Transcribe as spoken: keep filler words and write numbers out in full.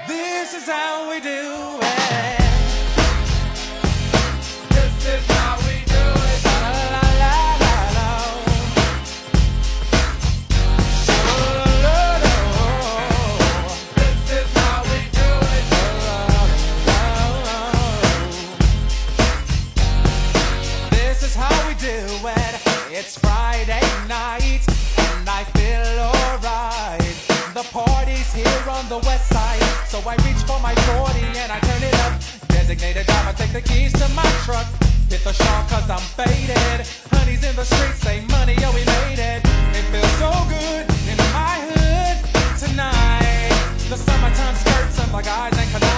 This is how we do it. This is how we do it. La la la la la. La la la la. This is how we do it. This is how we do it. It's Friday night and I feel alright. The party's here on the west side, so I reach for my forty and I turn it up. Designated driver, take the keys to my truck. Hit the shop cause I'm faded. Honey's in the streets, say money, oh we made it. It feels so good in my hood tonight. The summertime skirts and the guys ain't